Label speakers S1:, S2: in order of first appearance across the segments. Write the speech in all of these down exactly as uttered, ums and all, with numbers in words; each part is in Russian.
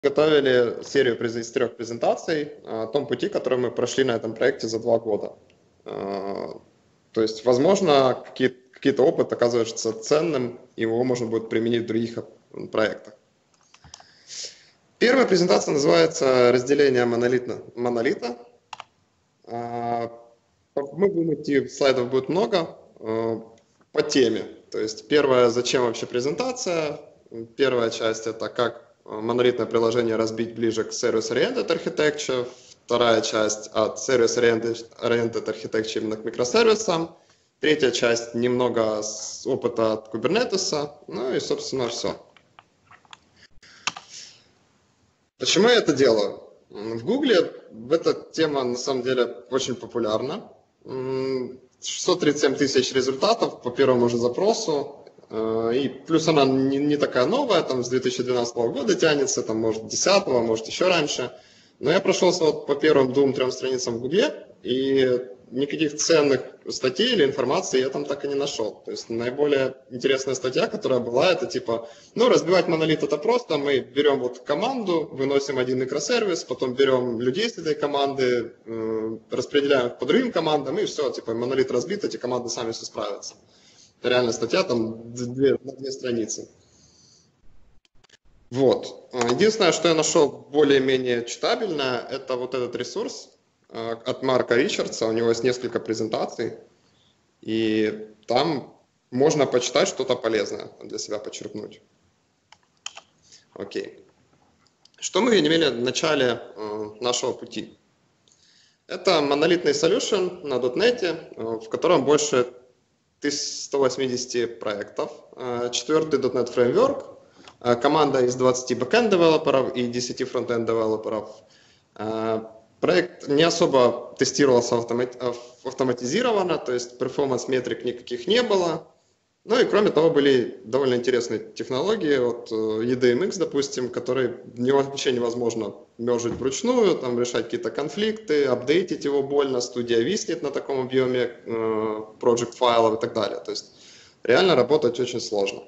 S1: готовили серию из трех презентаций о том пути, который мы прошли на этом проекте за два года. То есть, возможно, какие-то какие-то опыт оказывается ценным, и его можно будет применить в других проектах. Первая презентация называется «Разделение монолита». монолита. Мы будем идти, слайдов будет много, по теме. То есть первое, зачем вообще презентация. Первая часть — это как монолитное приложение разбить ближе к Service-Oriented Architecture. Вторая часть — от Service-Oriented Architecture именно к микросервисам. Третья часть — немного с опыта от Kubernetes. Ну и, собственно, все. Почему я это делаю? В Гугле эта тема на самом деле очень популярна. шестьсот тридцать семь тысяч результатов по первому же запросу. И плюс она не, не такая новая, там с две тысячи двенадцатого года тянется, там может две тысячи десятого, может еще раньше. Но я прошелся вот по первым двум-трем страницам в Гугле, и никаких ценных статей или информации я там так и не нашел. То есть наиболее интересная статья, которая была, это типа, ну, разбивать монолит это просто, мы берем вот команду, выносим один микросервис, потом берем людей с этой команды, э, распределяем их по другим командам, и все, типа, монолит разбит, эти команды сами все справятся. Это реально статья, там две, две страницы. Вот. Единственное, что я нашел более-менее читабельное, это вот этот ресурс от Марка Ричардса, у него есть несколько презентаций, и там можно почитать что-то полезное, для себя подчеркнуть. Окей. Что мы имели в начале нашего пути? Это монолитный solution на .дот нет, в котором больше тысяча сто восемьдесят проектов, четвертый .дот нет фреймворк, команда из двадцати бэкэнд-девелоперов и десяти фронтенд-девелоперов. Проект не особо тестировался автоматизированно, то есть перформанс-метрик никаких не было. Ну и кроме того, были довольно интересные технологии от и ди эм икс, допустим, которые вообще невозможно мержить вручную, там, решать какие-то конфликты, апдейтить его больно, студия виснет на таком объеме project файлов и так далее. То есть реально работать очень сложно.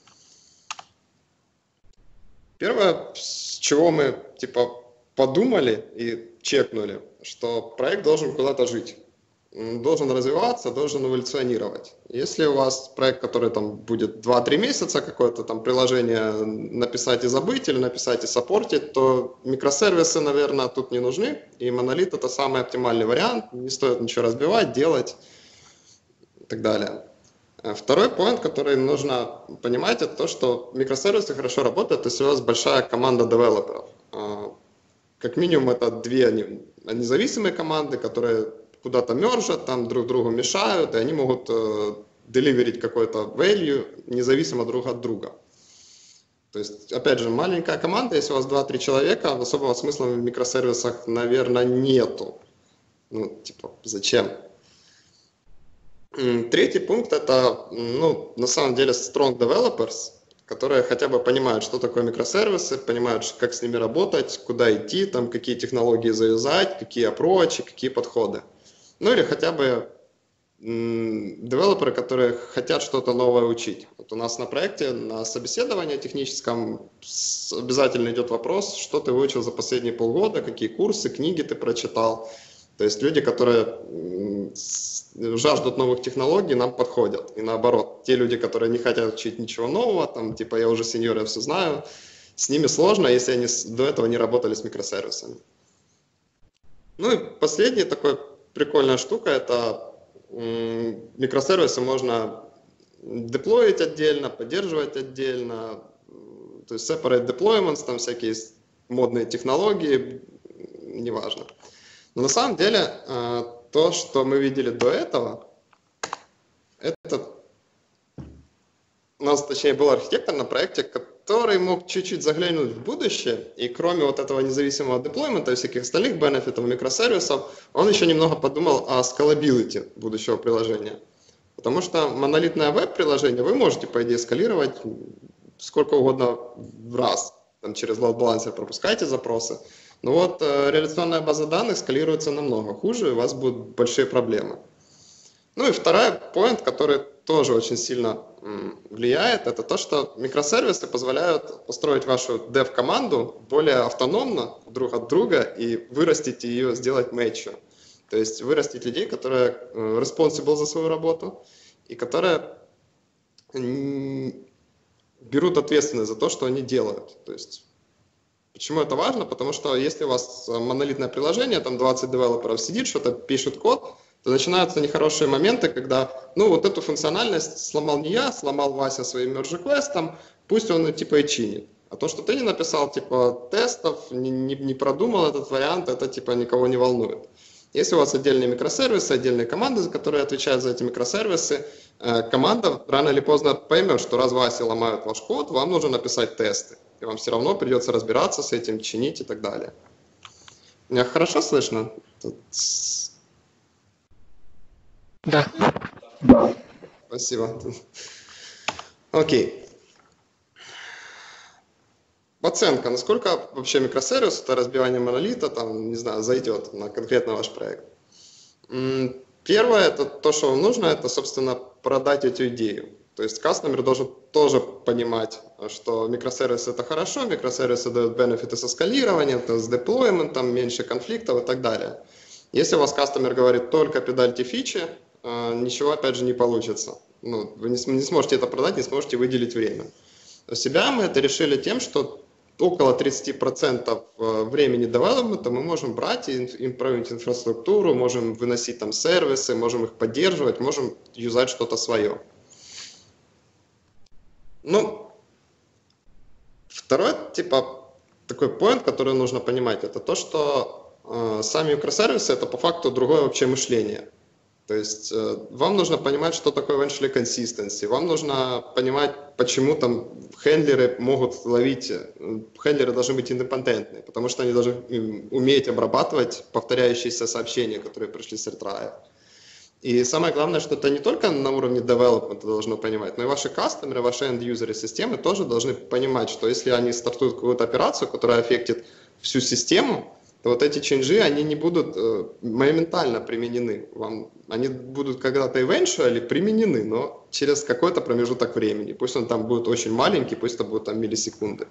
S1: Первое, с чего мы типа подумали и чекнули, что проект должен куда-то жить, должен развиваться, должен эволюционировать. Если у вас проект, который там будет два-три месяца, какое-то там приложение написать и забыть, или написать и саппортить, то микросервисы, наверное, тут не нужны, и монолит — это самый оптимальный вариант, не стоит ничего разбивать, делать и так далее. Второй point, который нужно понимать, это то, что микросервисы хорошо работают, если у вас большая команда девелоперов. Как минимум это две независимые команды, которые куда-то мержат, там друг другу мешают, и они могут деливерить какой-то value независимо друг от друга. То есть, опять же, маленькая команда, если у вас два-три человека, особого смысла в микросервисах, наверное, нету. Ну, типа, зачем? Третий пункт — это, ну, на самом деле, strong developers, которые хотя бы понимают, что такое микросервисы, понимают, как с ними работать, куда идти, там, какие технологии завязать, какие approach, какие подходы. Ну или хотя бы девелоперы, которые хотят что-то новое учить. Вот у нас на проекте, на собеседовании техническом обязательно идет вопрос, что ты выучил за последние полгода, какие курсы, книги ты прочитал. То есть люди, которые жаждут новых технологий, нам подходят. И наоборот, те люди, которые не хотят учить ничего нового, там, типа я уже сеньор, я все знаю, с ними сложно, если они до этого не работали с микросервисами. Ну и последняя такая прикольная штука, это микросервисы можно деплоить отдельно, поддерживать отдельно, то есть separate deployments, там всякие модные технологии, неважно. Но на самом деле то, что мы видели до этого, это у нас, точнее, был архитектор на проекте, который мог чуть-чуть заглянуть в будущее, и кроме вот этого независимого деплоймента и всяких остальных бенефитов микросервисов, он еще немного подумал о scalability будущего приложения. Потому что монолитное веб-приложение вы можете, по идее, скалировать сколько угодно в раз. Там через load balancer пропускайте запросы. Но вот э, реляционная база данных скалируется намного хуже, и у вас будут большие проблемы. Ну и второй point, который тоже очень сильно влияет, это то, что микросервисы позволяют построить вашу dev-команду более автономно друг от друга и вырастить ее, сделать мэтчу. То есть вырастить людей, которые responsible за свою работу и которые берут ответственность за то, что они делают. То есть, почему это важно? Потому что если у вас монолитное приложение, там двадцать девелоперов сидит, что-то пишут код, то начинаются нехорошие моменты, когда, ну, вот эту функциональность сломал не я, сломал Вася своим merge-реквестом, пусть он, типа, и чинит. А то, что ты не написал, типа, тестов, не, не, не продумал этот вариант, это, типа, никого не волнует. Если у вас отдельные микросервисы, отдельные команды, которые отвечают за эти микросервисы, команда рано или поздно поймет, что раз Вася ломают ваш код, вам нужно написать тесты. И вам все равно придется разбираться с этим, чинить и так далее. Меня хорошо слышно? Тут...
S2: Да.
S1: Да. Спасибо. Окей. Оценка. Насколько вообще микросервис, это разбивание монолита, там, не знаю, зайдет на конкретно ваш проект. Первое, это то, что вам нужно, это, собственно, продать эту идею. То есть кастомер должен тоже понимать, что микросервис это хорошо, микросервисы дают бенефиты со скалированием, с деплойментом, меньше конфликтов и так далее. Если у вас кастомер говорит только педальте фичи, ничего опять же не получится. Ну, вы не сможете это продать, не сможете выделить время. У себя мы это решили тем, что около тридцати процентов времени девелопмента мы можем брать и импровить инфраструктуру, можем выносить там сервисы, можем их поддерживать, можем юзать что-то свое. Ну, второй, типа, такой point, который нужно понимать, это то, что э, сами микросервисы это по факту другое вообще мышление. То есть э, вам нужно понимать, что такое eventually consistency, вам нужно понимать, почему там хендлеры могут ловить, хендлеры должны быть индепендентны, потому что они должны уметь обрабатывать повторяющиеся сообщения, которые пришли с ретрая. И самое главное, что это не только на уровне development должно понимать, но и ваши кастомеры, ваши end-юзеры системы тоже должны понимать, что если они стартуют какую-то операцию, которая аффектит всю систему, то вот эти ченджи, они не будут э, моментально применены. Вам, они будут когда-то eventually применены, но через какой-то промежуток времени. Пусть он там будет очень маленький, пусть это будут там миллисекунды.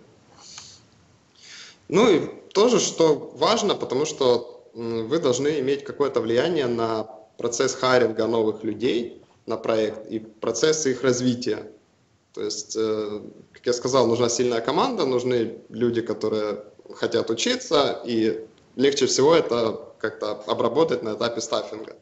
S1: Ну и тоже, что важно, потому что э, вы должны иметь какое-то влияние на процесс хайринга новых людей на проект и процесс их развития. То есть, э, как я сказал, нужна сильная команда, нужны люди, которые хотят учиться, и легче всего это как-то обработать на этапе стаффинга.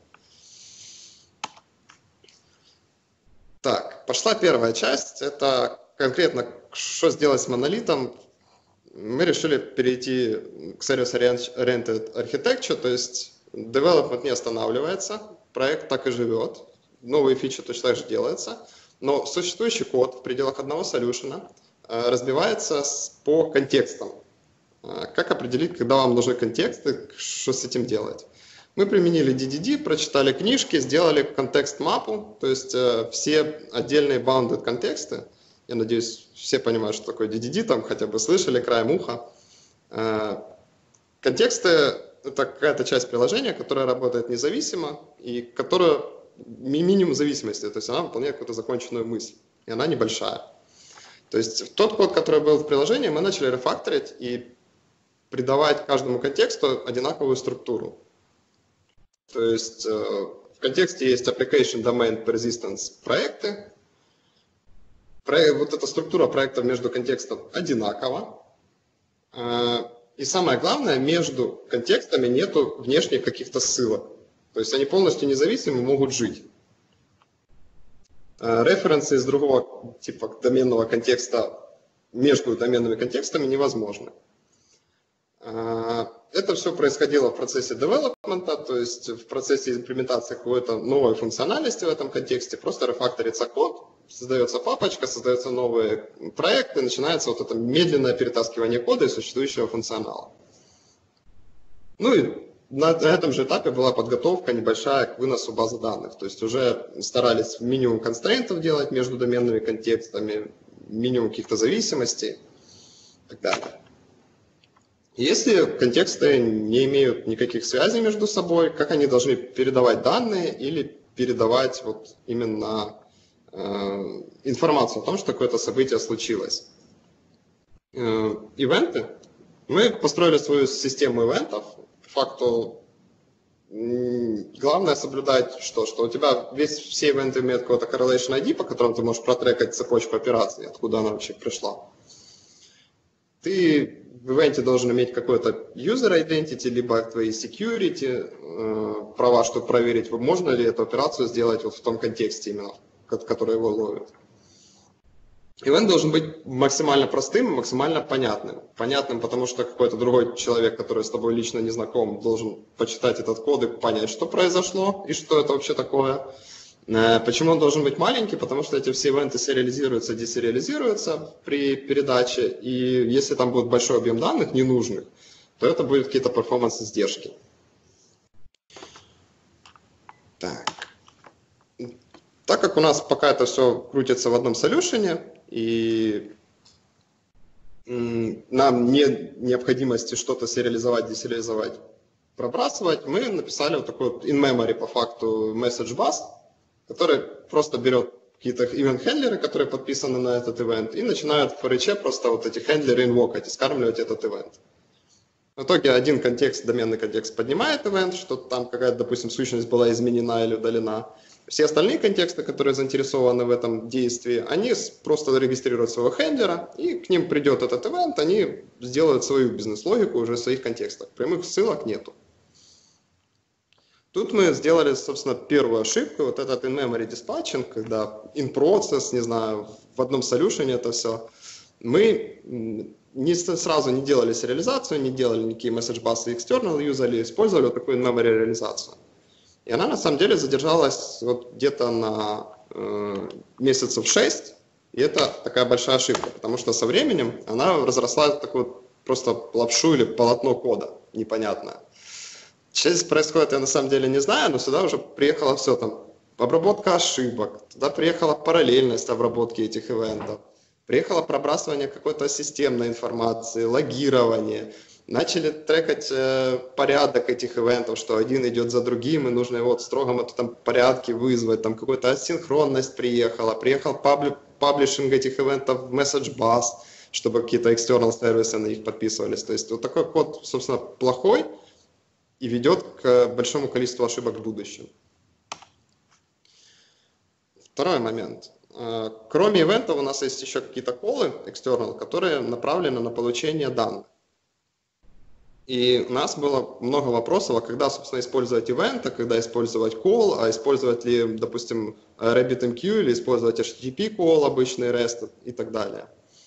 S1: Так, пошла первая часть. Это конкретно, что сделать с монолитом. Мы решили перейти к Service-Oriented Architecture, то есть development не останавливается, проект так и живет, новые фичи точно так же делаются, но существующий код в пределах одного солюшена разбивается по контекстам. Как определить, когда вам нужны контексты, что с этим делать? Мы применили ди ди ди, прочитали книжки, сделали контекст-мапу, то есть э, все отдельные bounded контексты. Я надеюсь, все понимают, что такое ди ди ди, там хотя бы слышали краем уха. Э, контексты – это какая-то часть приложения, которая работает независимо и которая минимум зависимости, то есть она выполняет какую-то законченную мысль, и она небольшая. То есть тот код, который был в приложении, мы начали рефакторить и придавать каждому контексту одинаковую структуру. То есть э, в контексте есть application domain persistence проекты. Про, вот эта структура проектов между контекстом одинакова. Э, и самое главное, между контекстами нету внешних каких-то ссылок. То есть они полностью независимы, могут жить. Э, референсы из другого типа доменного контекста между доменными контекстами невозможны. Это все происходило в процессе девелопмента, то есть в процессе имплементации какой-то новой функциональности в этом контексте. Просто рефакторится код, создается папочка, создаются новые проекты, начинается вот это медленное перетаскивание кода из существующего функционала. Ну и на этом же этапе была подготовка небольшая к выносу базы данных. То есть уже старались минимум констрейнтов делать между доменными контекстами, минимум каких-то зависимостей и так далее. Если контексты не имеют никаких связей между собой, как они должны передавать данные или передавать вот именно э, информацию о том, что какое-то событие случилось. Э, ивенты. Мы построили свою систему ивентов. По факту главное соблюдать, что, что у тебя весь, все ивенты имеют какой-то correlation ай ди, по которому ты можешь протрекать цепочку операций, откуда она вообще пришла. Ты в ивенте должен иметь какой-то user identity, либо твои security, э, права, чтобы проверить, можно ли эту операцию сделать вот в том контексте именно, который его ловит. Ивент должен быть максимально простым и максимально понятным. Понятным, потому что какой-то другой человек, который с тобой лично не знаком, должен почитать этот код и понять, что произошло и что это вообще такое. Почему он должен быть маленький? Потому что эти все ивенты сериализируются, десериализируются при передаче, и если там будет большой объем данных ненужных, то это будут какие-то перформанс-издержки. Так. Так как у нас пока это все крутится в одном солюшене, и нам нет необходимости что-то сериализовать, десериализовать, пробрасывать, мы написали вот такой вот in-memory по факту message bus, который просто берет какие-то event-хендлеры, которые подписаны на этот ивент, и начинают в for просто вот эти хендлеры инвокать и скармливать этот ивент. В итоге один контекст, доменный контекст поднимает ивент, что там какая-то, допустим, сущность была изменена или удалена. Все остальные контексты, которые заинтересованы в этом действии, они просто регистрируют своего хендлера, и к ним придет этот ивент, они сделают свою бизнес-логику уже в своих контекстах. Прямых ссылок нету. Тут мы сделали, собственно, первую ошибку, вот этот in-memory dispatching, когда in-process, не знаю, в одном солюшене это все. Мы не сразу не делали сериализацию, не делали никакие message bus и external юзали, использовали вот такую in-memory реализацию. И она на самом деле задержалась вот где-то на э, месяцев шесть, и это такая большая ошибка, потому что со временем она разросла в такую просто лапшу или полотно кода непонятное. Что здесь происходит, я на самом деле не знаю, но сюда уже приехало все там, обработка ошибок, туда приехала параллельность обработки этих ивентов, приехало пробрасывание какой-то системной информации, логирование. Начали трекать э, порядок этих ивентов, что один идет за другим, и нужно его в строгом этом порядке вызвать. Там какая-то асинхронность приехала, приехал пабли, паблишинг этих ивентов в message bus, чтобы какие-то external сервисы на них подписывались. То есть вот такой код, собственно, плохой и ведет к большому количеству ошибок в будущем. Второй момент. Кроме ивентов у нас есть еще какие-то колы external, которые направлены на получение данных. И у нас было много вопросов, а когда, собственно, использовать ивент, а когда использовать call, а использовать ли, допустим, RabbitMQ или использовать эйч ти ти пи call, обычный REST и так далее.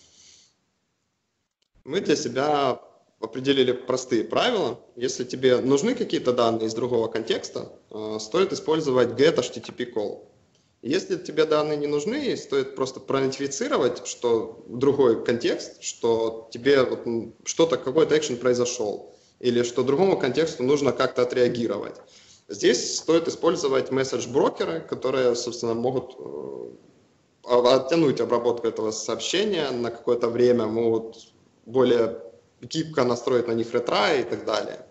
S1: Мы для себя определили простые правила. Если тебе нужны какие-то данные из другого контекста, стоит использовать get эйч ти ти пи call. Если тебе данные не нужны, стоит просто проидентифицировать, что другой контекст, что тебе вот что-то, какой-то экшен произошел, или что другому контексту нужно как-то отреагировать. Здесь стоит использовать месседж-брокеры, которые, собственно, могут оттянуть обработку этого сообщения на какое-то время, могут более гибко настроить на них ретрай и так далее.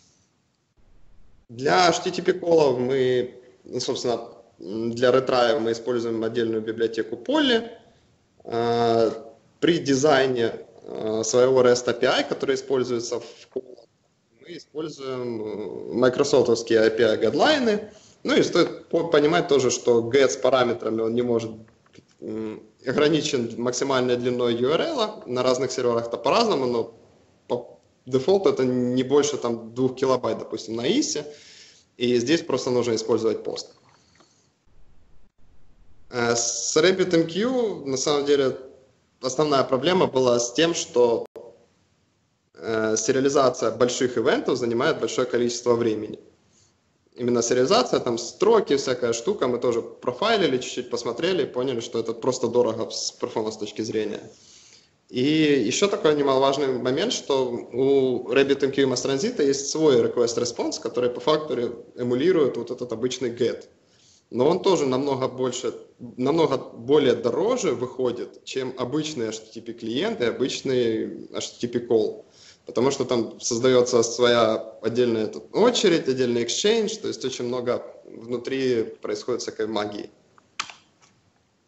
S1: Для эйч ти ти пи-коллов мы, собственно, для ретрая мы используем отдельную библиотеку Polly. При дизайне своего REST эй пи ай, который используется в коллах, мы используем майкрософтовские эй пи ай гадлайны. Ну и стоит понимать тоже, что get с параметрами он не может ограничен максимальной длиной ю ар эл. На разных серверах это по-разному, но по дефолту это не больше там, двух килобайт, допустим, на иси. И здесь просто нужно использовать пост. С RabbitMQ, на самом деле, основная проблема была с тем, что э, сериализация больших ивентов занимает большое количество времени. Именно сериализация, там строки, всякая штука, мы тоже профайлили, чуть-чуть посмотрели и поняли, что это просто дорого с перформанс точки зрения. И еще такой немаловажный момент, что у RabbitMQ и Mass есть свой request response, который по факту эмулирует вот этот обычный get. Но он тоже намного больше, намного более дороже выходит, чем обычный эйч ти ти пи-клиент и обычный эйч ти ти пи-call. Потому что там создается своя отдельная очередь, отдельный exchange, то есть очень много внутри происходит всякой магии.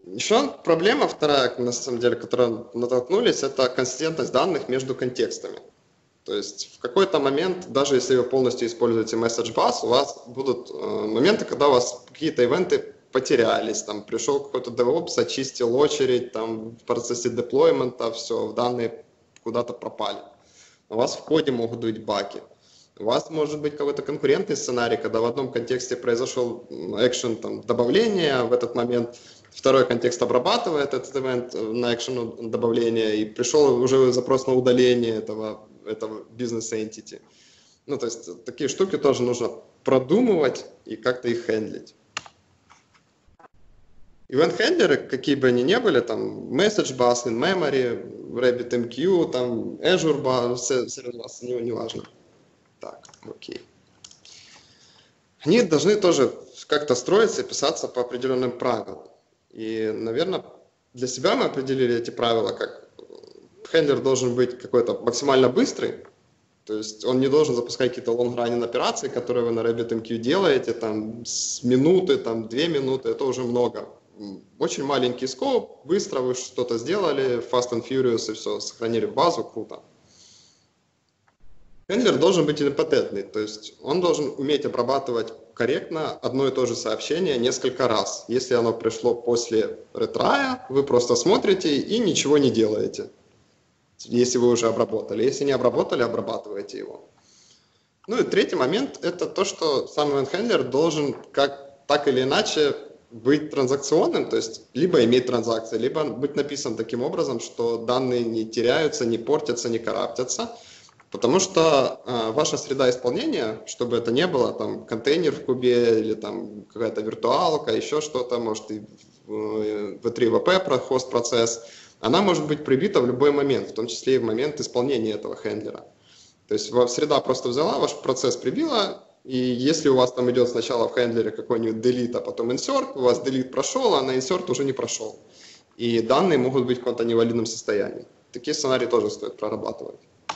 S1: Еще проблема вторая, на самом деле, которая натолкнулись, это консистентность данных между контекстами. То есть в какой-то момент, даже если вы полностью используете message bus, у вас будут э, моменты, когда у вас какие-то ивенты потерялись, там пришел какой-то DevOps, очистил очередь, там в процессе деплоймента все, данные куда-то пропали. У вас в коде могут быть баги. У вас может быть какой-то конкурентный сценарий, когда в одном контексте произошел экшен там, добавления, в этот момент второй контекст обрабатывает этот event на экшен добавления, и пришел уже запрос на удаление этого, этого бизнес-entity. Ну, то есть такие штуки тоже нужно продумывать и как-то их хендлить. Event-хендлеры, какие бы они ни были, там message bus, in-memory, RabbitMQ, там Azure bus, сервис bus, не, не важно. Так, окей. Они должны тоже как-то строиться и писаться по определенным правилам. И, наверное, для себя мы определили эти правила, как хендлер должен быть какой-то максимально быстрый, то есть он не должен запускать какие-то long-running операции, которые вы на RabbitMQ делаете, там, с минуты, там, две минуты, это уже много. Очень маленький скоп, быстро вы что-то сделали, fast and furious, и все, сохранили в базу, круто. Хендлер должен быть идемпотентный, то есть он должен уметь обрабатывать корректно одно и то же сообщение несколько раз. Если оно пришло после ретрая, вы просто смотрите и ничего не делаете, если вы уже обработали. Если не обработали, обрабатываете его. Ну и третий момент – это то, что сам event-хендлер должен как, так или иначе быть транзакционным, то есть либо иметь транзакции, либо быть написан таким образом, что данные не теряются, не портятся, не караптятся. Потому что э, ваша среда исполнения, чтобы это не было там контейнер в кубе или там какая-то виртуалка, еще что-то, может и ви три ви пи хост процесс, она может быть прибита в любой момент, в том числе и в момент исполнения этого хендлера. То есть среда просто взяла, ваш процесс прибила, и если у вас там идет сначала в хендлере какой-нибудь delete, а потом insert, у вас delete прошел, а на insert уже не прошел. И данные могут быть в каком-то невалидном состоянии. Такие сценарии тоже стоит прорабатывать.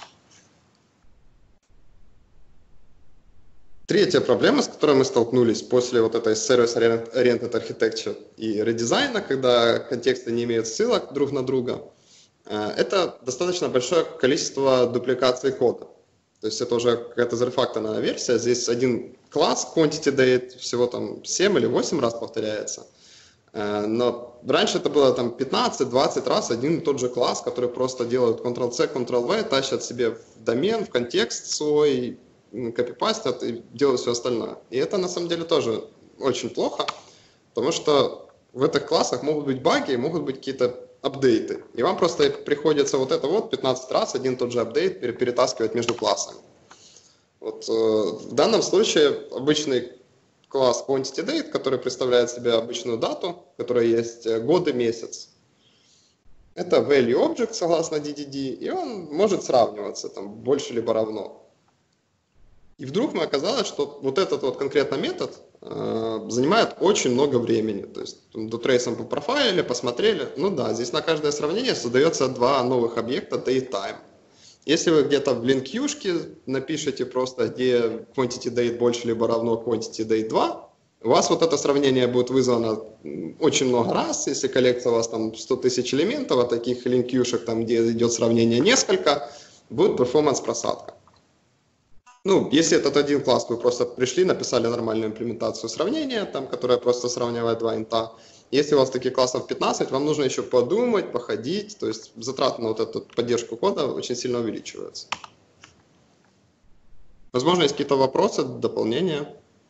S1: Третья проблема, с которой мы столкнулись после вот этой Service-Oriented Architecture и редизайна, когда контексты не имеют ссылок друг на друга, это достаточно большое количество дупликаций кода. То есть это уже какая-то зарефакторная версия. Здесь один класс quantity date всего там семь или восемь раз повторяется. Но раньше это было там пятнадцать-двадцать раз один и тот же класс, который просто делают контрол-C, контрол-V, тащат себе в домен, в контекст свой, копипастят и делают все остальное. И это на самом деле тоже очень плохо, потому что в этих классах могут быть баги, могут быть какие-то апдейты. И вам просто приходится вот это вот пятнадцать раз один и тот же апдейт перетаскивать между классами. Вот, э, в данном случае обычный класс QuantityDate, который представляет себе обычную дату, в которой есть год и месяц. Это value object согласно ди ди ди, и он может сравниваться там больше либо равно. И вдруг мы оказалось, что вот этот вот конкретно метод э, занимает очень много времени. То есть дотрейсом попрофайлили, посмотрели. Ну да, здесь на каждое сравнение создается два новых объекта date time. Если вы где-то в линкьюшке напишите просто, где quantity date больше либо равно quantity date два, у вас вот это сравнение будет вызвано очень много раз. Если коллекция у вас там сто тысяч элементов, а таких линкьюшек, там, где идет сравнение несколько, будет перформанс-просадка. Ну, если этот один класс, вы просто пришли, написали нормальную имплементацию сравнения, там, которая просто сравнивает два инта. Если у вас таких классов пятнадцать, вам нужно еще подумать, походить, то есть затраты на вот эту поддержку кода очень сильно увеличиваются. Возможно, есть какие-то вопросы, дополнения?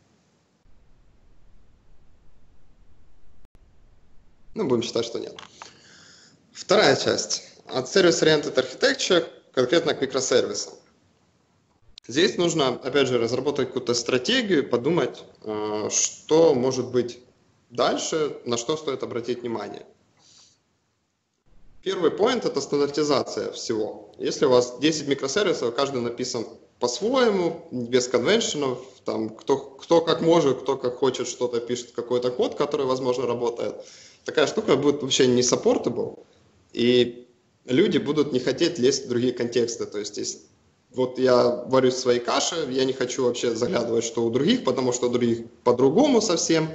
S1: Ну, будем считать, что нет. Вторая часть. От Service-Oriented Architecture конкретно к микросервисам. Здесь нужно, опять же, разработать какую-то стратегию, подумать, что может быть дальше, на что стоит обратить внимание. Первый поинт – это стандартизация всего. Если у вас десять микросервисов, каждый написан по-своему, без конвеншенов, там, кто, кто как может, кто как хочет, что-то пишет, какой-то код, который, возможно, работает, такая штука будет вообще не supportable, и люди будут не хотеть лезть в другие контексты. То есть, если вот я варю свои каши, я не хочу вообще заглядывать, что у других, потому что у других по-другому совсем.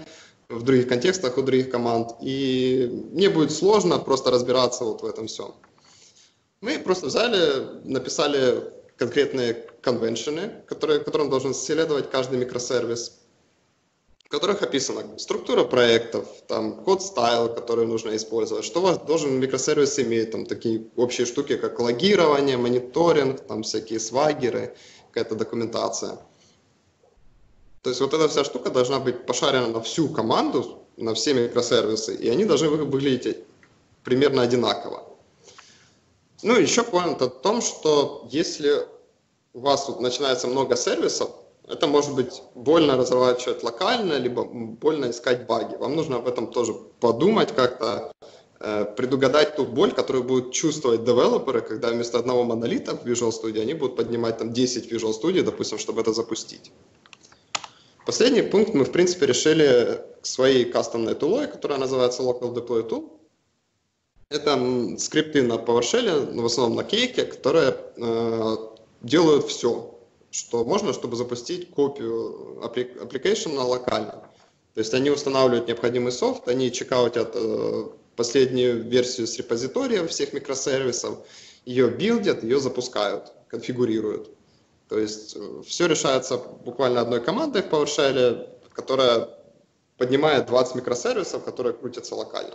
S1: в других контекстах у других команд, и мне будет сложно просто разбираться вот в этом всем. Мы просто взяли, написали конкретные конвеншены, которые, которым должен следовать каждый микросервис, в которых описана структура проектов, там, код стайл, который нужно использовать, что у вас должен микросервис иметь, там, такие общие штуки, как логирование, мониторинг, там, всякие свагеры, какая-то документация. То есть вот эта вся штука должна быть пошарена на всю команду, на все микросервисы, и они должны выглядеть примерно одинаково. Ну, еще point о том, что если у вас тут начинается много сервисов, это может быть больно разворачивать локально, либо больно искать баги. Вам нужно об этом тоже подумать, как-то э, предугадать ту боль, которую будут чувствовать девелоперы, когда вместо одного монолита в Visual Studio они будут поднимать там десять Visual Studio, допустим, чтобы это запустить. Последний пункт мы, в принципе, решили своей кастомной тулой, которая называется Local Deploy Tool. Это скрипты на PowerShell, в основном на кейке, которые э, делают все, что можно, чтобы запустить копию application локально. То есть они устанавливают необходимый софт, они чекаутят э, последнюю версию с репозитория всех микросервисов, ее билдят, ее запускают, конфигурируют. То есть э, все решается буквально одной командой в PowerShell, которая поднимает двадцать микросервисов, которые крутятся локально.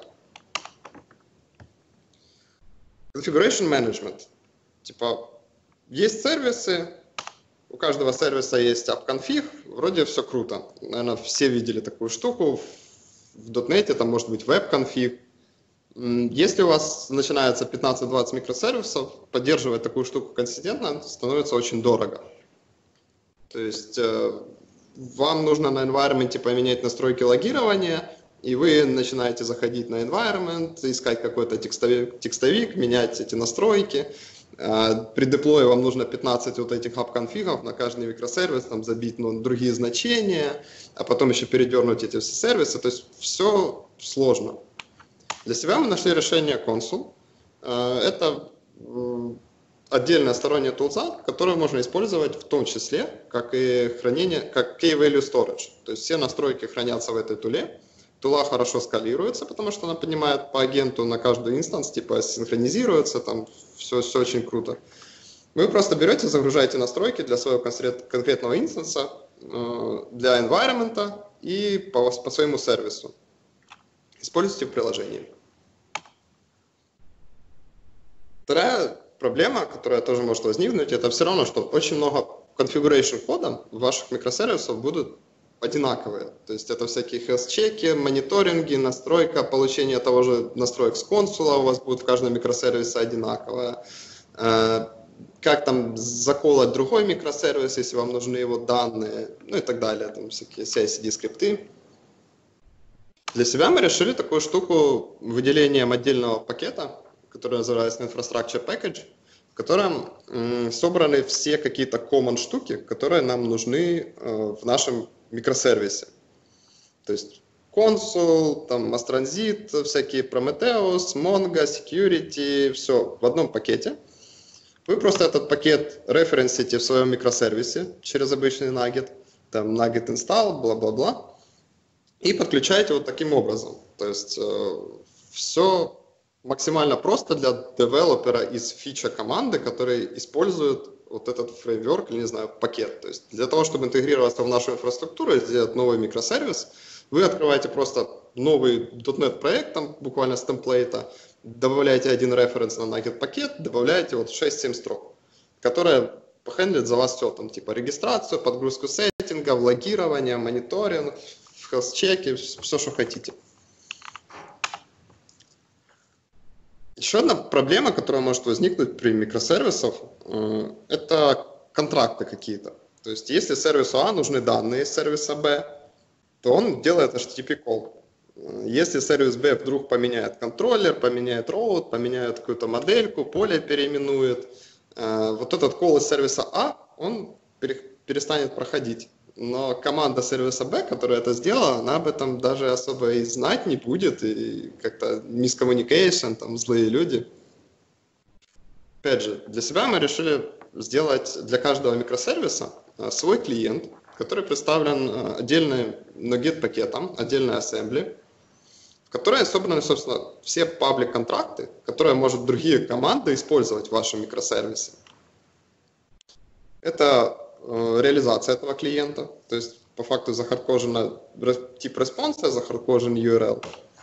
S1: Configuration management. Типа, есть сервисы, у каждого сервиса есть app-config, вроде все круто. Наверное, все видели такую штуку. В .дот нет это может быть web-config. Если у вас начинается пятнадцать-двадцать микросервисов, поддерживать такую штуку консистентно становится очень дорого. То есть э, вам нужно на environment поменять настройки логирования, и вы начинаете заходить на environment, искать какой-то текстовик, текстовик, менять эти настройки. При деплое вам нужно пятнадцать вот этих app-конфигов на каждый микросервис, там забить ну, другие значения, а потом еще передернуть эти все сервисы. То есть все сложно. Для себя мы нашли решение Consul. Это отдельная сторонняя тулза, которую можно использовать в том числе как и хранение, как key-value storage. То есть все настройки хранятся в этой туле. Тула хорошо скалируется, потому что она поднимает по агенту на каждый инстанс, типа синхронизируется, там все, все очень круто. Вы просто берете, загружаете настройки для своего конкретного инстанса, для environment и по, по своему сервису. Используйте в приложении. Вторая проблема, которая тоже может возникнуть, это все равно, что очень много configuration кода ваших микросервисов будут одинаковые. То есть это всякие health-чеки, мониторинги, настройка, получение того же настроек с консула у вас будет в каждом микросервисе одинаковое. Как там заколоть другой микросервис, если вам нужны его данные, ну и так далее, там всякие си ай си ди скрипты. Для себя мы решили такую штуку выделением отдельного пакета, который называется Infrastructure Package, в котором м, собраны все какие-то common штуки, которые нам нужны э, в нашем микросервисе. То есть Consul, там Mastransit, всякие Prometheus, Mongo, Security, все в одном пакете. Вы просто этот пакет референсите в своем микросервисе через обычный nugget, там nugget install, бла-бла-бла, и подключаете вот таким образом. То есть э, все максимально просто для девелопера из фича команды, который использует вот этот фреймворк, или, не знаю, пакет. То есть для того, чтобы интегрироваться в нашу инфраструктуру и сделать новый микросервис, вы открываете просто новый .дот нет проект, там буквально с темплейта, добавляете один референс на nugget пакет, добавляете вот шесть-семь строк, которые похендлит за вас все, там типа регистрацию, подгрузку сеттингов, логирование, мониторинг, health-чеки, все, что хотите. Еще одна проблема, которая может возникнуть при микросервисах, это контракты какие-то. То есть если сервису А нужны данные из сервиса Б, то он делает эйч ти ти пи call. Если сервис Б вдруг поменяет контроллер, поменяет роут, поменяет какую-то модельку, поле переименует, вот этот call из сервиса А, он перестанет проходить. Но команда сервиса Б, которая это сделала, она об этом даже особо и знать не будет, и как-то miscommunication, там злые люди. Опять же, для себя мы решили сделать для каждого микросервиса свой клиент, который представлен отдельным NuGet пакетом, отдельной ассембли, в которой собраны, собственно, все паблик-контракты, которые может другие команды использовать в вашем микросервисе. Это э, реализация этого клиента, то есть по факту захардкожен тип респонса, захардкожен ю ар эл.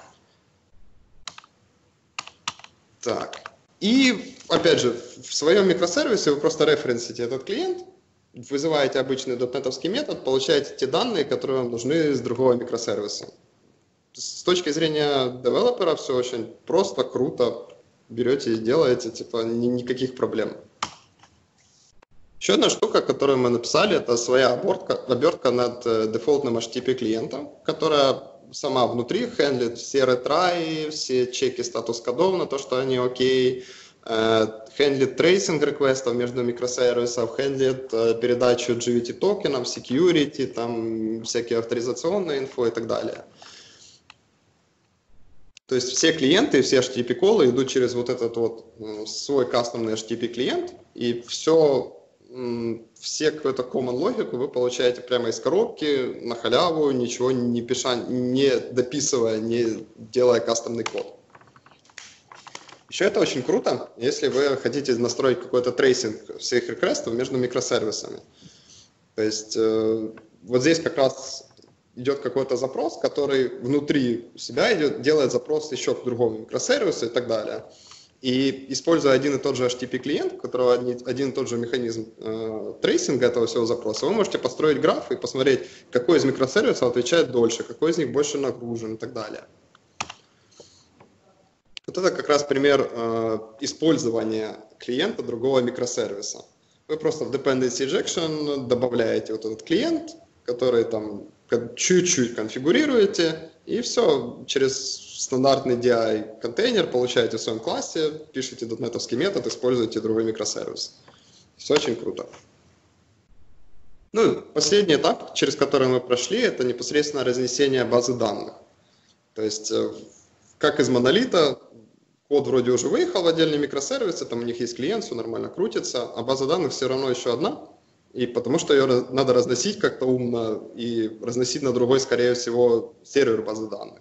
S1: Так. И, опять же, в своем микросервисе вы просто референсите этот клиент, вызываете обычный дотнетовский метод, получаете те данные, которые вам нужны из другого микросервиса. С точки зрения девелопера все очень просто, круто. Берете и делаете, типа, ни, никаких проблем. Еще одна штука, которую мы написали, это своя обертка, обертка над дефолтным эйч ти ти пи клиентом, которая сама внутри хендлит все ретраи, все чеки статус-кодов на то, что они окей, хендлит трейсинг реквестов между микросервисов, хендлит передачу джи ви ти токенов, security, там всякие авторизационные инфо и так далее. То есть все клиенты, все эйч ти ти пи-колы идут через вот этот вот свой кастомный эйч ти ти пи клиент, и все, все какую-то common логику вы получаете прямо из коробки, на халяву, ничего не пиша, не дописывая, не делая кастомный код. Еще это очень круто, если вы хотите настроить какой-то трейсинг всех реквестов между микросервисами. То есть э, вот здесь как раз идет какой-то запрос, который внутри себя идет, делает запрос еще к другому микросервису и так далее. И используя один и тот же эйч ти ти пи-клиент, у которого один и тот же механизм э, трейсинга этого всего запроса, вы можете построить граф и посмотреть, какой из микросервисов отвечает дольше, какой из них больше нагружен и так далее. Вот это как раз пример э, использования клиента другого микросервиса. Вы просто в dependency injection добавляете вот этот клиент, который там чуть-чуть конфигурируете, и все, через стандартный ди ай-контейнер получаете в своем классе, пишете дотнетовский метод, используете другой микросервис. Все очень круто. Ну, последний этап, через который мы прошли, это непосредственно разнесение базы данных. То есть, как из монолита, код вроде уже выехал в отдельный микросервис, там у них есть клиент, все нормально крутится, а база данных все равно еще одна, и потому что ее надо разносить как-то умно и разносить на другой, скорее всего, сервер базы данных.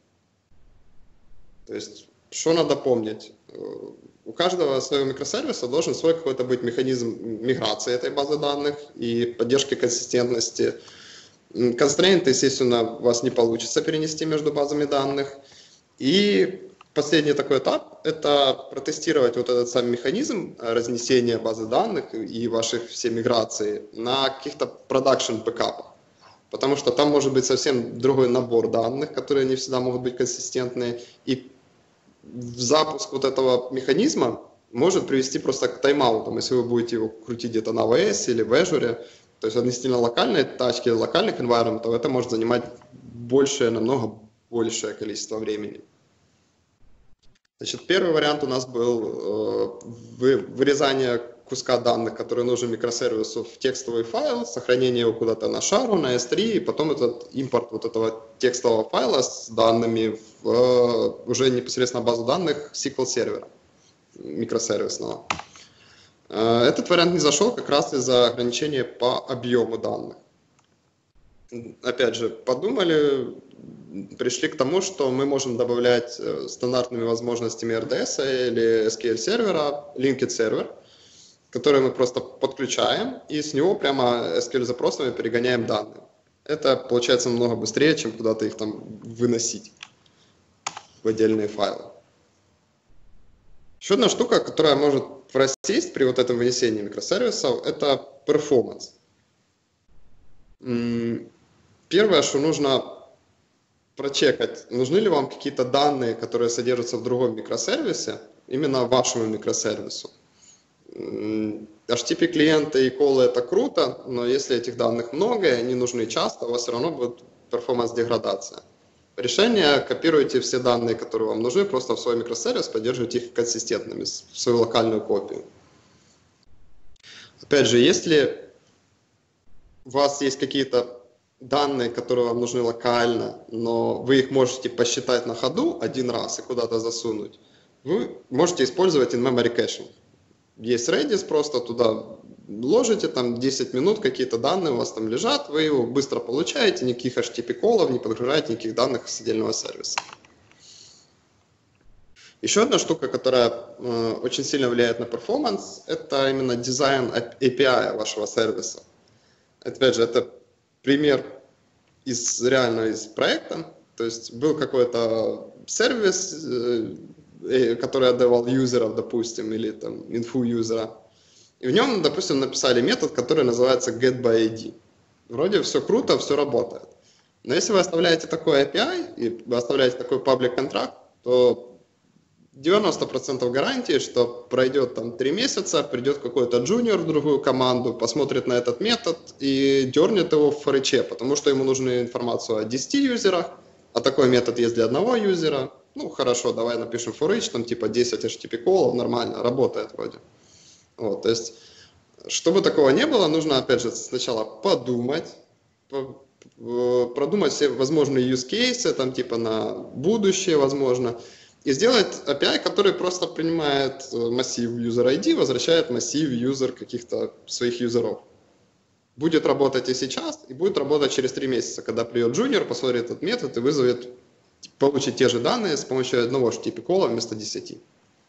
S1: То есть, что надо помнить? У каждого своего микросервиса должен свой какой-то быть механизм миграции этой базы данных и поддержки консистентности. Констрейнты, естественно, у вас не получится перенести между базами данных. И последний такой этап – это протестировать вот этот сам механизм разнесения базы данных и ваших все миграции на каких-то продакшн-бэкапах. Потому что там может быть совсем другой набор данных, которые не всегда могут быть консистентные. И запуск вот этого механизма может привести просто к тайм-аутам, если вы будете его крутить где-то на эй ви эс или в Azure. То есть относительно локальной тачки, локальных environment, это может занимать большее, намного большее количество времени. Значит, первый вариант у нас был э, вырезание куска данных, который нужен микросервису, в текстовый файл, сохранение его куда-то на шару, на эс три, и потом этот импорт вот этого текстового файла с данными в э, уже непосредственно базу данных эс ку эль-сервера микросервисного. Э, этот вариант не зашел как раз из-за ограничения по объему данных. Опять же, подумали, пришли к тому, что мы можем добавлять стандартными возможностями эр ди эс или эс кью эль-сервера linked сервер, который мы просто подключаем, и с него прямо эс кью эль-запросами перегоняем данные. Это получается намного быстрее, чем куда-то их там выносить в отдельные файлы. Еще одна штука, которая может просесть при вот этом вынесении микросервисов, это performance. Первое, что нужно прочекать, нужны ли вам какие-то данные, которые содержатся в другом микросервисе, именно вашему микросервису. эйч ти ти пи-клиенты и колы это круто, но если этих данных много и они нужны часто, у вас все равно будет перформанс-деградация. Решение: копируйте все данные, которые вам нужны, просто в свой микросервис, поддерживайте их консистентными, в свою локальную копию. Опять же, если у вас есть какие-то данные, которые вам нужны локально, но вы их можете посчитать на ходу один раз и куда-то засунуть, вы можете использовать in-memory caching. Есть Redis, просто туда ложите там десять минут, какие-то данные у вас там лежат, вы его быстро получаете, никаких эйч ти ти пи-колов, не подгружаете никаких данных с отдельного сервиса. Еще одна штука, которая э, очень сильно влияет на перформанс, это именно дизайн эй пи ай вашего сервиса. Опять же, это пример из реально из проекта. То есть был какой-то сервис, э, который отдавал юзеров, допустим, или там инфу юзера. И в нем, допустим, написали метод, который называется getById. Вроде все круто, все работает. Но если вы оставляете такой эй пи ай, и вы оставляете такой public контракт, то девяносто процентов гарантии, что пройдет там три месяца, придет какой-то джуниор в другую команду, посмотрит на этот метод и дернет его в фор иче, потому что ему нужна информация о десяти юзерах, а такой метод есть для одного юзера. Ну, хорошо, давай напишем for each, там типа десять эйч ти ти пи-колов, нормально, работает вроде. Вот, то есть, чтобы такого не было, нужно, опять же, сначала подумать, продумать все возможные use cases, там типа на будущее, возможно, и сделать эй пи ай, который просто принимает массив user ай ди, возвращает массив user каких-то своих юзеров. Будет работать и сейчас, и будет работать через три месяца, когда придет джуниор, посмотрит этот метод и вызовет, получит те же данные с помощью одного эйч ти ти пи-кола вместо десяти.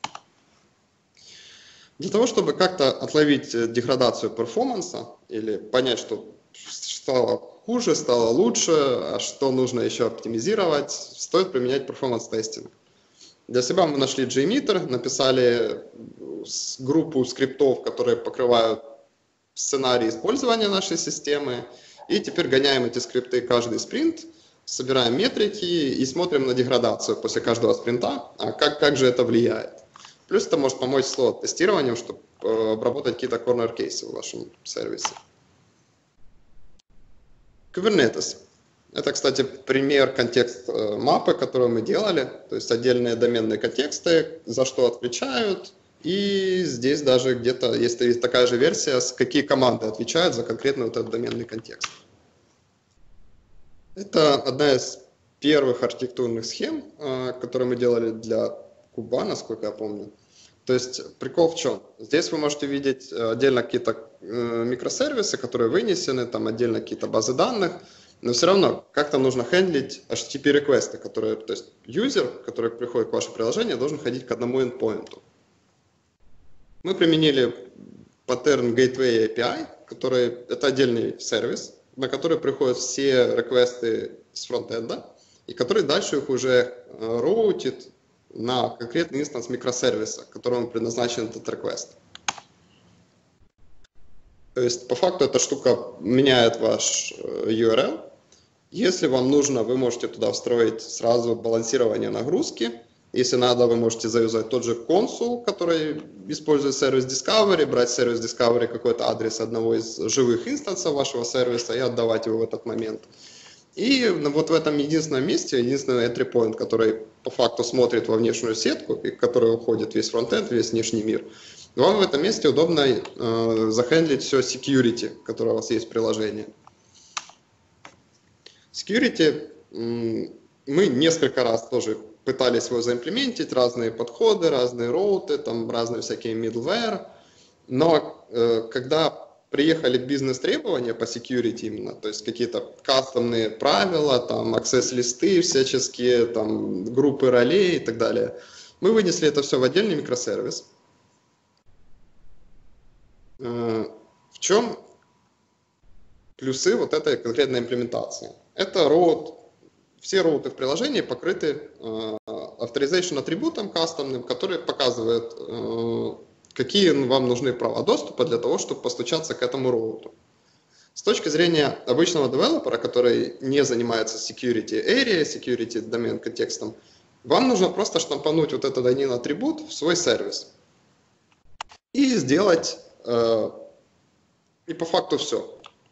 S1: Для того, чтобы как-то отловить деградацию перформанса или понять, что стало хуже, стало лучше, а что нужно еще оптимизировать, стоит применять перформанс-тестинг. Для себя мы нашли JMeter, написали группу скриптов, которые покрывают сценарий использования нашей системы, и теперь гоняем эти скрипты каждый спринт, собираем метрики и смотрим на деградацию после каждого спринта, а как, как же это влияет. Плюс это может помочь с лоад-тестированием, чтобы обработать какие-то corner-кейсы в вашем сервисе. Kubernetes. Это, кстати, пример контекст-мапы, которую мы делали, то есть отдельные доменные контексты, за что отвечают, и здесь даже где-то есть такая же версия, с какие команды отвечают за конкретный вот этот доменный контекст. Это одна из первых архитектурных схем, которые мы делали для Куба, насколько я помню. То есть прикол в чем? Здесь вы можете видеть отдельно какие-то микросервисы, которые вынесены, там отдельно какие-то базы данных, но все равно как-то нужно хендлить эйч ти ти пи-реквесты, которые, то есть юзер, который приходит к вашему приложению, должен ходить к одному endpoint. Мы применили паттерн Gateway эй пи ай, который, это отдельный сервис, на который приходят все реквесты с фронтенда, и который дальше их уже роутит на конкретный инстанс микросервиса, которому предназначен этот request. То есть, по факту, эта штука меняет ваш ю ар эл. Если вам нужно, вы можете туда встроить сразу балансирование нагрузки. Если надо, вы можете заюзать тот же консул, который использует сервис Discovery, брать сервис Discovery какой-то адрес одного из живых инстансов вашего сервиса и отдавать его в этот момент. И вот в этом единственном месте, единственный entry point, который по факту смотрит во внешнюю сетку, и в который уходит весь фронтенд, весь внешний мир, вам в этом месте удобно э, захендлить все security, которое у вас есть в приложении. Security э, мы несколько раз тоже пытались его заимплементить, разные подходы, разные роуты, там разные всякие middleware, но э, когда приехали бизнес-требования по security именно, то есть какие-то кастомные правила, там access-листы всяческие, там группы ролей и так далее, мы вынесли это все в отдельный микросервис. В чем плюсы вот этой конкретной имплементации? Это роут, все роуты в приложении покрыты authorization атрибутом кастомным, который показывает, какие вам нужны права доступа для того, чтобы постучаться к этому роуту. С точки зрения обычного девелопера, который не занимается security area, security домен контекстом, вам нужно просто штампануть вот этот один атрибут в свой сервис и сделать, э, и по факту все.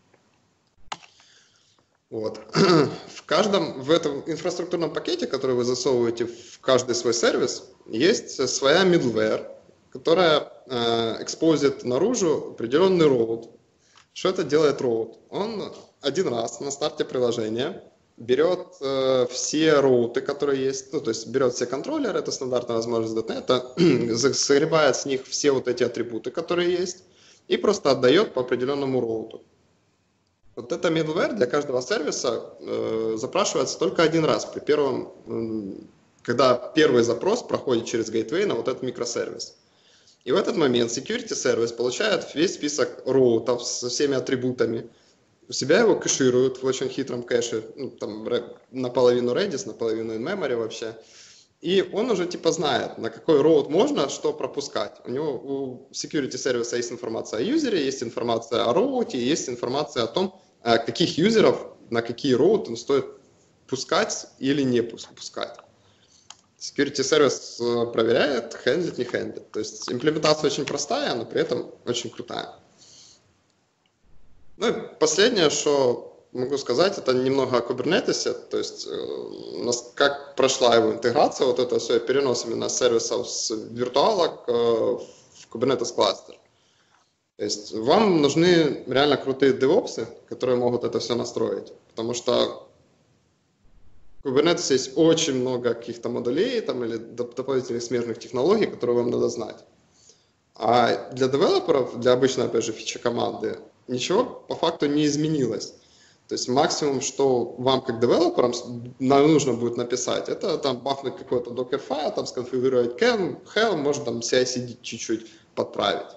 S1: Вот. В каждом, в этом инфраструктурном пакете, который вы засовываете в каждый свой сервис, есть своя middleware, которая э, экспозит наружу определенный роут. Что это делает роут? Он один раз на старте приложения берет э, все роуты, которые есть, ну, то есть берет все контроллеры, это стандартная возможность .дот нет, загребает с них все вот эти атрибуты, которые есть, и просто отдает по определенному роуту. Вот это middleware для каждого сервиса э, запрашивается только один раз, при первом, э, когда первый запрос проходит через gateway на вот этот микросервис. И в этот момент security сервис получает весь список роутов со всеми атрибутами, у себя его кэшируют в очень хитром кэше, ну, там наполовину Redis, наполовину in-memory вообще. И он уже типа знает, на какой роут можно что пропускать. У него у security сервиса есть информация о юзере, есть информация о роуте, есть информация о том, каких юзеров на какие роуты стоит пускать или не пускать. Security сервис проверяет, хендлит, не хендлит. То есть имплементация очень простая, но при этом очень крутая. Ну и последнее, что могу сказать, это немного о Kubernetes, то есть как прошла его интеграция, вот это все, перенос именно сервисов с виртуалок в Kubernetes кластер. То есть вам нужны реально крутые девопсы, которые могут это все настроить, потому что в Kubernetes есть очень много каких-то модулей там, или дополнительных смежных технологий, которые вам надо знать. А для девелоперов, для обычной, опять же, фичи команды, ничего по факту не изменилось. То есть максимум, что вам как девелоперам нужно будет написать, это там бахнуть какой-то докер файл, там сконфигурировать Helm, может там си ай си ди чуть-чуть подправить.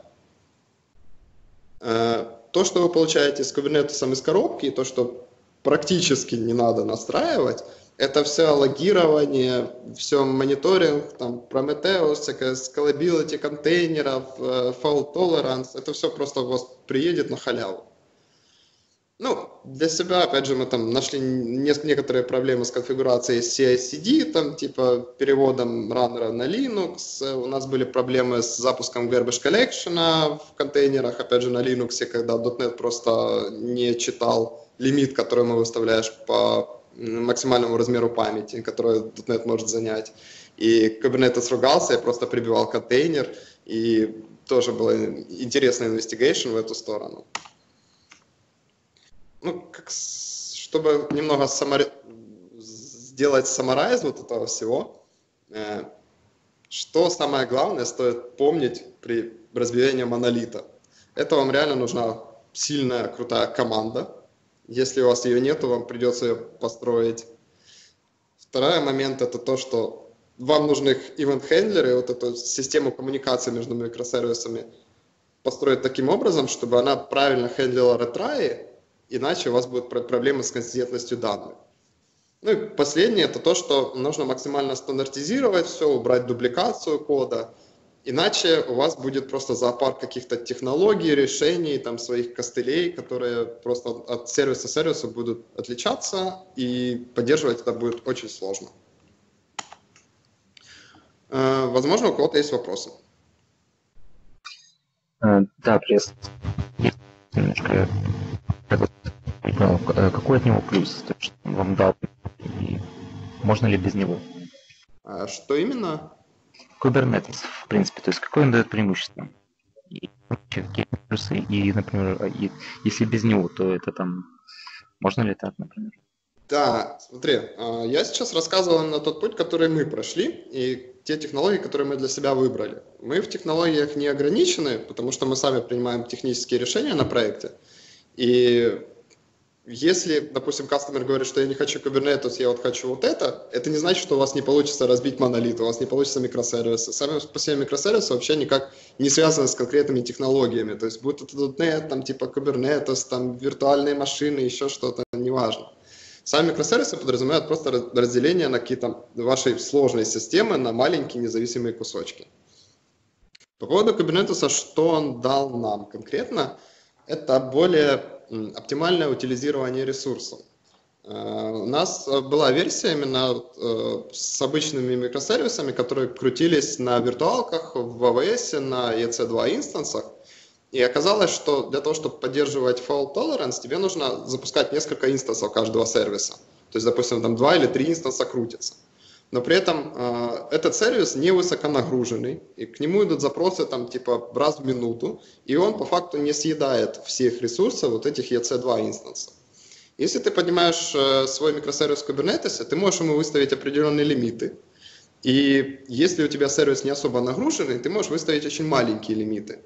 S1: То, что вы получаете с Kubernetes из коробки, и то, что практически не надо настраивать, это все логирование, все мониторинг, там, Prometheus, всякая scalability контейнеров, fault tolerance, это все просто у вас приедет на халяву. Ну, для себя, опять же, мы там нашли некоторые проблемы с конфигурацией си ай си ди, там, типа, переводом раннера на Linux. У нас были проблемы с запуском garbage collection в контейнерах, опять же, на Linux, когда .дот нет просто не читал лимит, который мы выставляешь по максимальному размеру памяти, который .дот нет может занять. И Kubernetes ругался, я просто прибивал контейнер, и тоже была интересная investigation в эту сторону. Ну, как, чтобы немного самори... сделать саморайз вот этого всего, э, что самое главное стоит помнить при разбиении монолита. Это вам реально нужна сильная, крутая команда. Если у вас ее нет, то вам придется ее построить. Второй момент — это то, что вам нужны event-хендлеры, вот эту систему коммуникации между микросервисами построить таким образом, чтобы она правильно хендлила ретраи, иначе у вас будут проблемы с консистентностью данных. Ну и последнее — это то, что нужно максимально стандартизировать все, убрать дубликацию кода, иначе у вас будет просто зоопарк каких-то технологий, решений, там, своих костылей, которые просто от сервиса к сервису будут отличаться, и поддерживать это будет очень сложно. Возможно, у кого-то есть вопросы.
S2: Да, привет. Немножко какой от него плюс, то, что он вам дал, и можно ли без него?
S1: А что именно?
S2: Kubernetes, в принципе, то есть какое он дает преимущество? И какие плюсы? И, например, и, если без него, то это там, можно ли так, например?
S1: Да, смотри, я сейчас рассказывал на тот путь, который мы прошли, и те технологии, которые мы для себя выбрали. Мы в технологиях не ограничены, потому что мы сами принимаем технические решения на проекте. И если, допустим, кастомер говорит, что я не хочу Kubernetes, я вот хочу вот это, это не значит, что у вас не получится разбить монолит, у вас не получится микросервисы. Сами по себе микросервисы вообще никак не связаны с конкретными технологиями. То есть будь это .дот нет, там типа Kubernetes, там виртуальные машины, еще что-то, неважно. Сами микросервисы подразумевают просто разделение на какие-то вашей сложной системы на маленькие независимые кусочки. По поводу Kubernetes, что он дал нам конкретно, это более оптимальное утилизирование ресурсов. У нас была версия именно с обычными микросервисами, которые крутились на виртуалках, в эй ви эс, на и си два инстансах. И оказалось, что для того, чтобы поддерживать fault tolerance, тебе нужно запускать несколько инстансов каждого сервиса. То есть, допустим, там два или три инстанса крутятся. Но при этом э, этот сервис не высоконагруженный, и к нему идут запросы там типа раз в минуту, и он по факту не съедает всех ресурсов вот этих и си два инстансов. Если ты поднимаешь э, свой микросервис в Kubernetes, ты можешь ему выставить определенные лимиты. И если у тебя сервис не особо нагруженный, ты можешь выставить очень маленькие лимиты.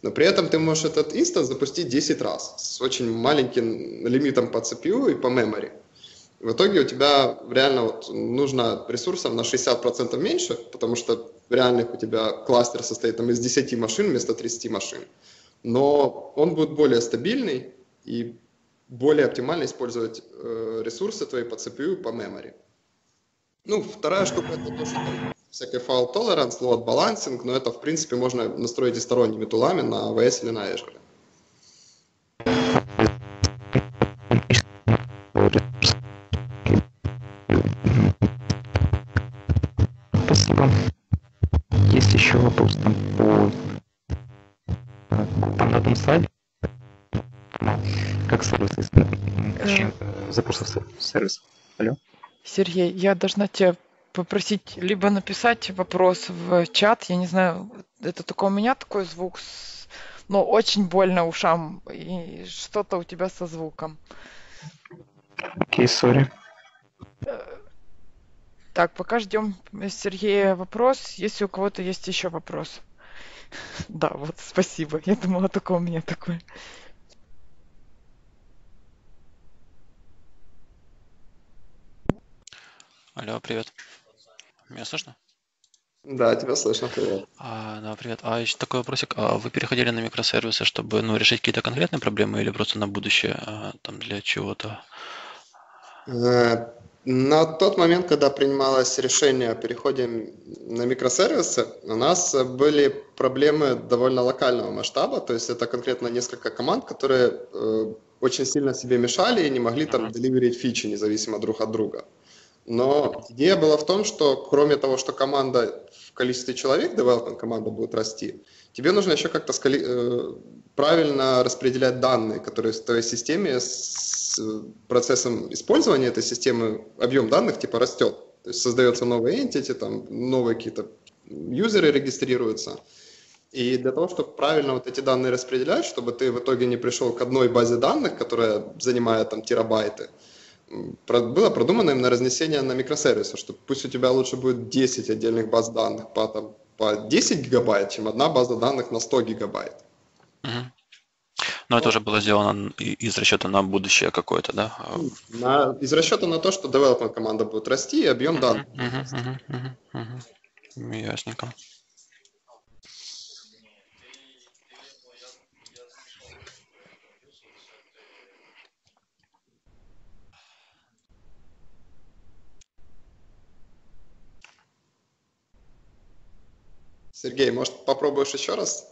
S1: Но при этом ты можешь этот инстанс запустить десять раз с очень маленьким лимитом по си пи ю и по memory. В итоге у тебя реально вот нужно ресурсов на шестьдесят процентов меньше, потому что в реальных у тебя кластер состоит там из десяти машин вместо тридцати машин. Но он будет более стабильный и более оптимально использовать э, ресурсы твои по си пи ю и по memory. Ну, вторая штука это тоже там, всякий fault tolerance, load balancing, но это в принципе можно настроить и сторонними тулами на эй ви эс или на Azure.
S2: Спасибо. Есть еще вопрос там по там на этом слайде. Как сервисы, точнее, запросов сервисов. Алло?
S3: Сергей, я должна тебя попросить либо написать вопрос в чат, я не знаю, это только у меня такой звук, но очень больно ушам, и что-то у тебя со звуком.
S2: Окей, сори.
S3: Так, пока ждем Сергея вопрос, если у кого-то есть еще вопрос. Да, вот, спасибо, я думала, только у меня такой.
S4: Алло, привет. Меня слышно?
S1: Да, тебя слышно, привет.
S4: А, да, привет. А еще такой вопросик. А вы переходили на микросервисы, чтобы ну, решить какие-то конкретные проблемы или просто на будущее, а, там, для чего-то?
S1: На тот момент, когда принималось решение о переходе на микросервисы, у нас были проблемы довольно локального масштаба, то есть это конкретно несколько команд, которые э, очень сильно себе мешали и не могли там деливерить фичи независимо друг от друга. Но идея была в том, что кроме того, что команда в количестве человек, development команда будет расти, тебе нужно еще как-то скали... э, правильно распределять данные, которые в твоей системе с процессом использования этой системы объем данных типа растет. То есть создается новый entity, там новые какие-то юзеры регистрируются. И для того, чтобы правильно вот эти данные распределять, чтобы ты в итоге не пришел к одной базе данных, которая занимает там терабайты, было продумано именно разнесение на микросервисы, что пусть у тебя лучше будет десять отдельных баз данных по, там, по десять гигабайт, чем одна база данных на сто гигабайт.
S4: Угу. Но это уже было сделано из расчета на будущее какое-то, да?
S1: На, из расчета на то, что development команда будет расти и объем данных.
S4: Угу, угу, угу, угу. Ясненько.
S1: Сергей, может, попробуешь еще раз?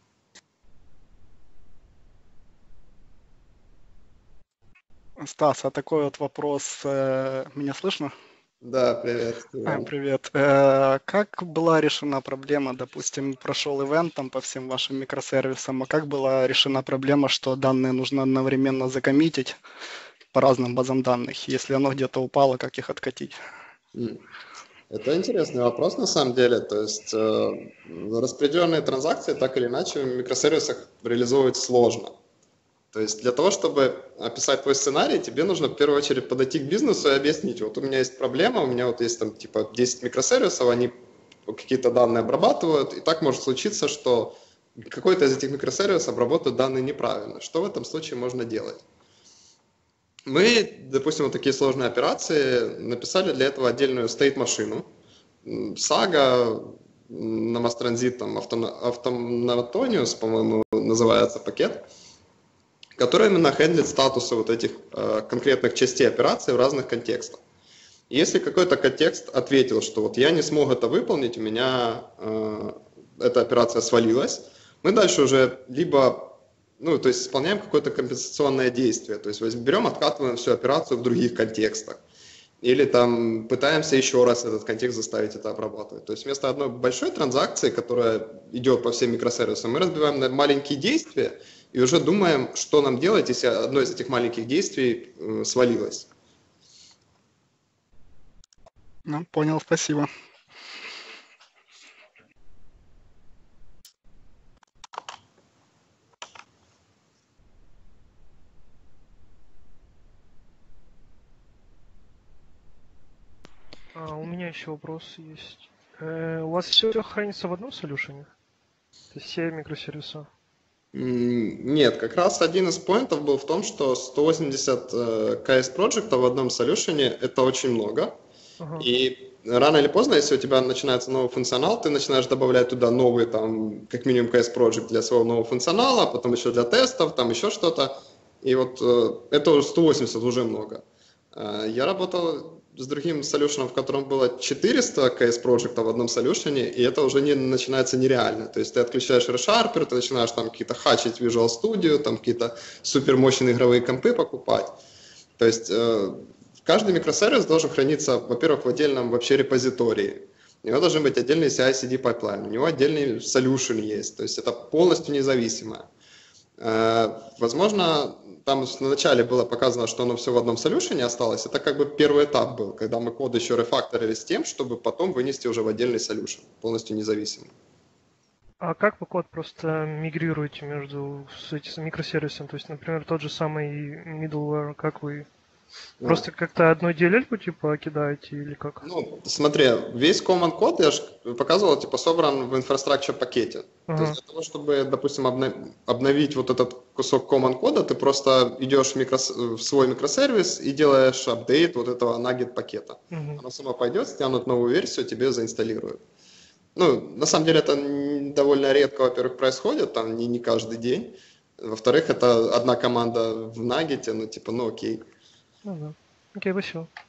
S5: Стас, а такой вот вопрос. э, Меня слышно?
S1: Да, привет.
S5: А, привет. Э, Как была решена проблема, допустим, прошел ивент там по всем вашим микросервисам, а как была решена проблема, что данные нужно одновременно закоммитить по разным базам данных? Если оно где-то упало, как их откатить?
S1: Это интересный вопрос на самом деле. То есть э, распределенные транзакции так или иначе в микросервисах реализовывать сложно. То есть для того, чтобы описать твой сценарий, тебе нужно в первую очередь подойти к бизнесу и объяснить, вот у меня есть проблема, у меня вот есть там типа десять микросервисов, они какие-то данные обрабатывают, и так может случиться, что какой-то из этих микросервисов обработает данные неправильно. Что в этом случае можно делать? Мы, допустим, вот такие сложные операции написали для этого отдельную state-машину. Сага, Намастранзит, там, Автонатониус, по-моему, называется пакет, который именно хендлит статусы вот этих э, конкретных частей операции в разных контекстах. Если какой-то контекст ответил, что вот я не смог это выполнить, у меня э, эта операция свалилась, мы дальше уже либо ну, то есть исполняем какое-то компенсационное действие, то есть берем, откатываем всю операцию в других контекстах, или там пытаемся еще раз этот контекст заставить это обрабатывать. То есть вместо одной большой транзакции, которая идет по всем микросервисам, мы разбиваем на маленькие действия и уже думаем, что нам делать, если одно из этих маленьких действий э, свалилось.
S5: Ну, понял, спасибо.
S6: А, у меня еще вопрос есть. Э, у вас все хранится в одном солюшене? То есть все микросервиса?
S1: М, Нет, как раз один из поинтов был в том, что сто восемьдесят э, кей эс-проектов в одном солюшене– это очень много.
S6: Ага.
S1: И рано или поздно, если у тебя начинается новый функционал, ты начинаешь добавлять туда новый, там, как минимум кей эс-проект для своего нового функционала, потом еще для тестов, там еще что-то. И вот э, это сто восемьдесят уже много. Э, Я работал с другим солюшеном, в котором было четыреста кей эс-проектов в одном солюшене, и это уже не, начинается нереально. То есть ты отключаешь ReSharper, ты начинаешь там какие-то хачить Visual Studio, там какие-то супермощные игровые компы покупать. То есть э, каждый микросервис должен храниться, во-первых, в отдельном вообще репозитории. У него должен быть отдельный си ай си ди пайплайн, у него отдельный solution есть, то есть это полностью независимое. Э, Возможно, там вначале было показано, что оно все в одном солюшене осталось. Это как бы первый этап был, когда мы код еще рефакторили с тем, чтобы потом вынести уже в отдельный solution, полностью независимый.
S6: А как вы код просто мигрируете между с этим микросервисом? То есть, например, тот же самый middleware, как вы
S1: Ну,
S6: просто как-то одной ди эл эль-ку типа кидаете или как?
S1: Ну, смотри, весь common код, я же показывал, типа, собран в infrastructure пакете. То
S6: Ага.
S1: есть для того, чтобы, допустим, обна- обновить вот этот кусок common кода, ты просто идешь в, микрос- в свой микросервис и делаешь апдейт вот этого nugget пакета.
S6: Мгм.
S1: Оно само пойдет, стянут новую версию, тебе заинсталируют. Ну, на самом деле это н- довольно редко, во-первых, происходит, там не, не каждый день. Во-вторых, это одна команда в наггете, ну, типа, ну окей.
S6: Ну да. Окей, спасибо.